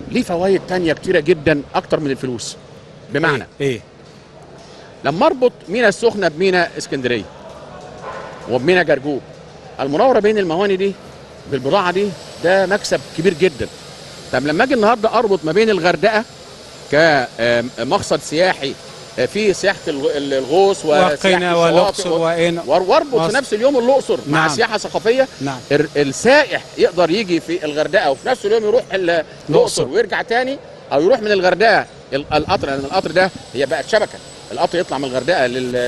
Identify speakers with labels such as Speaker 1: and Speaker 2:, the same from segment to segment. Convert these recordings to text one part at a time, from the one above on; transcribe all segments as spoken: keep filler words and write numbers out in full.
Speaker 1: ليه فوائد تانية كتيره جدا اكتر من الفلوس. بمعنى
Speaker 2: ايه, إيه؟
Speaker 1: لما اربط مينا السخنه بمينا اسكندريه وبمينا جرجوب، المناوره بين المواني دي بالبضاعه دي ده مكسب كبير جدا. طب لما اجي النهارده اربط ما بين الغردقه كمقصد سياحي في سياحه الغوص
Speaker 2: وقنا والاقصر وقنا،
Speaker 1: واربط في نفس اليوم الاقصر
Speaker 2: نعم.
Speaker 1: مع سياحه ثقافيه.
Speaker 2: نعم.
Speaker 1: السائح يقدر يجي في الغردقه وفي نفس اليوم يروح الاقصر ويرجع تاني، او يروح من الغردقه القطر، لان القطر ده هي بقت شبكه، القطر يطلع من الغردقه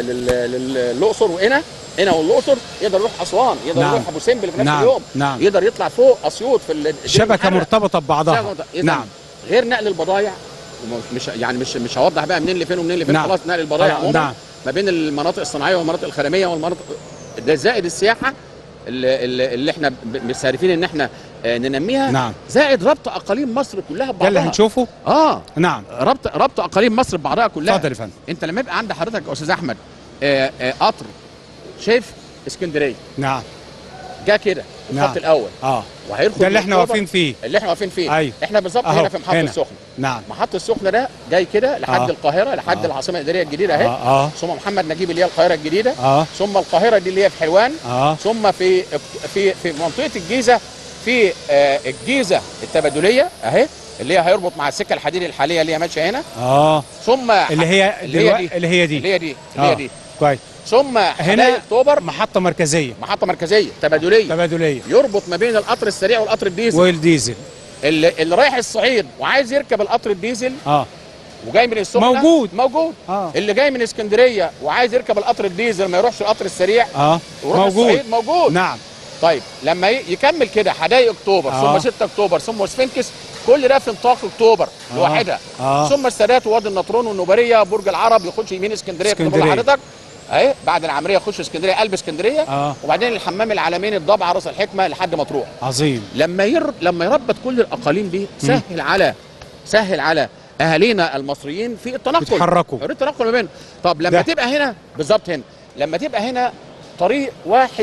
Speaker 1: للاقصر وقنا، هنا والاقصر، يقدر يروح اسوان، يقدر
Speaker 2: نعم.
Speaker 1: يروح ابو سمبل في نفس
Speaker 2: نعم.
Speaker 1: اليوم،
Speaker 2: نعم.
Speaker 1: يقدر يطلع فوق اسيوط في
Speaker 2: الشبكه مرتبطه ببعضها.
Speaker 1: نعم. غير نقل البضائع، مش يعني مش مش هوضح بقى منين لفين ومنين لفين. نعم. خلاص نقل البضائع عموما. نعم. ما بين المناطق الصناعيه والمناطق الخدميه والمناطق ده، زائد السياحه اللي, اللي احنا مستهدفين ان احنا ننميها. نعم. زائد ربط اقاليم مصر كلها ببعضها.
Speaker 2: ده اللي هنشوفه.
Speaker 1: اه
Speaker 2: نعم.
Speaker 1: ربط ربط اقاليم مصر ببعضها كلها.
Speaker 2: اتفضل يا فندم.
Speaker 1: انت لما يبقى عند حضرتك يا استاذ احمد آه آه قطر شايف اسكندريه.
Speaker 2: نعم.
Speaker 1: جه كده الخط
Speaker 2: نعم.
Speaker 1: الاول.
Speaker 2: اه
Speaker 1: ده
Speaker 2: ده اللي احنا واقفين فيه.
Speaker 1: اللي احنا واقفين فيه.
Speaker 2: أيوه.
Speaker 1: احنا بالظبط هنا في محطه السخنه.
Speaker 2: نعم.
Speaker 1: محطه السخنه ده جاي كده لحد آه. القاهره، لحد آه. العاصمه الاداريه الجديده اهي.
Speaker 2: آه. آه.
Speaker 1: ثم محمد نجيب اللي هي القاهره الجديده.
Speaker 2: آه.
Speaker 1: ثم القاهره دي اللي هي في حلوان.
Speaker 2: آه.
Speaker 1: ثم في في في منطقه الجيزه في آه الجيزه التبادليه اهي، اللي هي هيربط مع السكه الحديديه الحاليه اللي هي ماشيه هنا.
Speaker 2: اه
Speaker 1: ثم
Speaker 2: اللي هي
Speaker 1: اللي هي دي
Speaker 2: اللي هي دي
Speaker 1: اللي هي دي اللي هي دي
Speaker 2: كويس.
Speaker 1: ثم هنا اكتوبر
Speaker 2: محطه مركزيه،
Speaker 1: محطه مركزيه تبادليه
Speaker 2: تبادليه
Speaker 1: يربط ما بين القطر السريع والقطر الديزل.
Speaker 2: والديزل
Speaker 1: اللي, اللي رايح الصعيد وعايز يركب القطر الديزل
Speaker 2: اه
Speaker 1: وجاي من السخنه
Speaker 2: موجود
Speaker 1: موجود
Speaker 2: آه.
Speaker 1: اللي جاي من اسكندريه وعايز يركب القطر الديزل ما يروحش القطر السريع
Speaker 2: اه
Speaker 1: موجود الصعيد موجود.
Speaker 2: نعم.
Speaker 1: طيب لما يكمل كده حدائق اكتوبر آه. ثم ستة اكتوبر ثم سفنكس، كل ده في نطاق اكتوبر آه. لوحدها. آه. ثم السادات ووادي النطرون والنوبريه برج العرب، يخش يمين اسكندريه كده حضرتك اهي، بعد العمريه يخش اسكندريه قلب اسكندريه آه. وبعدين الحمام العالمين الضبعه راس الحكمه لحد ما تروح.
Speaker 2: عظيم.
Speaker 1: لما ير... لما يربط كل الاقاليم دي سهل م. على سهل على اهالينا المصريين في التنقل،
Speaker 2: يتحركوا
Speaker 1: حريه التنقل ما بينهم. طب لما ده. تبقى هنا بالظبط هنا لما تبقى هنا طريق واحد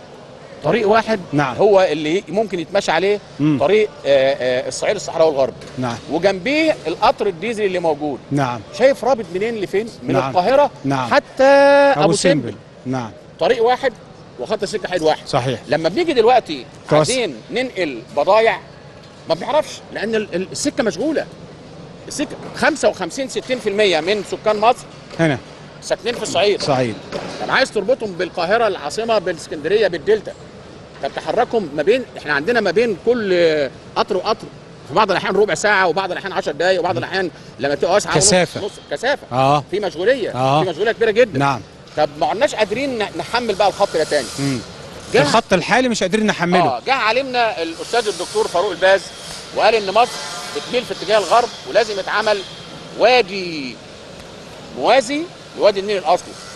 Speaker 1: طريق واحد
Speaker 2: نعم.
Speaker 1: هو اللي ممكن يتمشى عليه م. طريق آآ آآ الصعيد الصحراوي الغربي.
Speaker 2: نعم.
Speaker 1: وجنبيه القطر الديزل اللي موجود.
Speaker 2: نعم.
Speaker 1: شايف رابط منين لفين؟ من
Speaker 2: نعم.
Speaker 1: القاهره
Speaker 2: نعم.
Speaker 1: حتى ابو سمبل.
Speaker 2: نعم.
Speaker 1: طريق واحد وخط سكه حيد واحد.
Speaker 2: صحيح.
Speaker 1: لما بنيجي دلوقتي عايزين ننقل بضايع ما بنعرفش، لان السكه مشغوله. السكه خمسة وخمسين ستين في المية من سكان مصر
Speaker 2: هنا
Speaker 1: ساكنين في الصعيد.
Speaker 2: صعيد.
Speaker 1: طب عايز تربطهم بالقاهره العاصمه بالاسكندريه بالدلتا، طب تحركهم ما بين، احنا عندنا ما بين كل قطر وقطر في بعض الاحيان ربع ساعه وبعض الاحيان عشر دقائق وبعض الاحيان لما تبقى واسعه
Speaker 2: كثافه
Speaker 1: نص, نص كثافه
Speaker 2: اه
Speaker 1: في مشغوليه
Speaker 2: آه.
Speaker 1: في مشغوليه كبيره جدا.
Speaker 2: نعم.
Speaker 1: طب ما عدناش قادرين نحمل بقى الخط ده تاني.
Speaker 2: امم الخط الحالي مش قادرين نحمله.
Speaker 1: اه جه علمنا الاستاذ الدكتور فاروق الباز وقال ان مصر بتميل في اتجاه الغرب ولازم يتعمل وادي موازي لوادي النيل الاصلي.